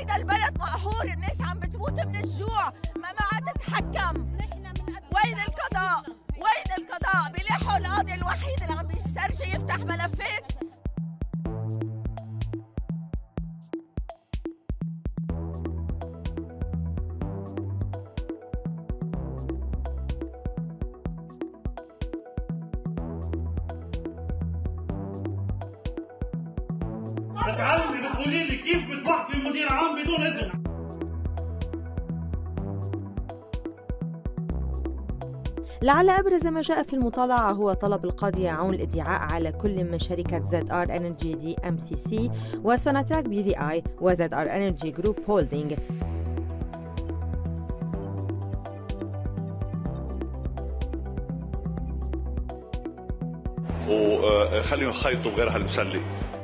هيدا البلد مقهور، الناس عم بتموت من الجوع، ما تتحكم. وين القضاء؟ وين القضاء؟ بيلحوا القاضي الوحيد اللي عم بيسترجي يفتح ملفات. بتعلمي بتقولي لي كيف بتوقفي مدير عام بدون اذن؟ لعل أبرز ما جاء في المطالعة هو طلب القاضية عون الادعاء على كل من شركة ZR Energy DMCC وسوناتراك BVI و ZR Energy Group Holding. وخليهم يخيطوا بغير هالمسلي.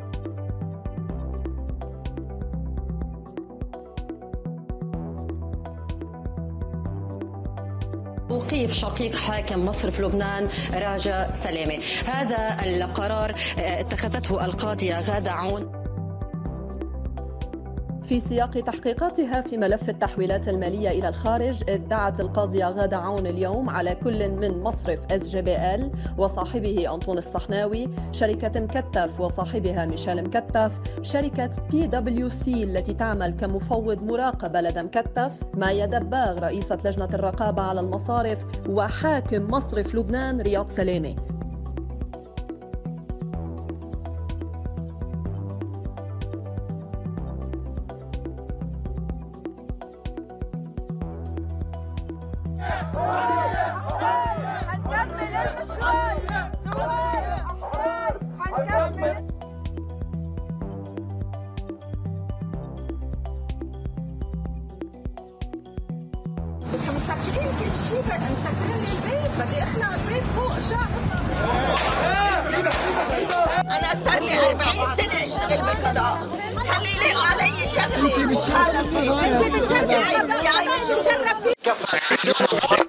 توقيف شقيق حاكم مصرف لبنان راجا سلامة. هذا القرار اتخذته القاضية غادة عون في سياق تحقيقاتها في ملف التحويلات المالية إلى الخارج. ادعت القاضية غادة عون اليوم على كل من مصرف SGBL وصاحبه أنطون الصحناوي، شركة مكتف وصاحبها ميشيل مكتف، شركة PwC التي تعمل كمفوض مراقبة لدى مكتف، مايا دباغ رئيسة لجنة الرقابة على المصارف، وحاكم مصرف لبنان رياض سلامة. هنكمل المشوار، ثوار أحرار، هنكمل. بدكم مسكرين كل شيء، مسكرين لي البيت، بدي اخلع البيت فوق شعب. أنا صار لي 40 سنة أشتغل بالقضاء، خلي يلاقوا علي شغلي مخالفة. أنت بتشرفي يعني شرفي.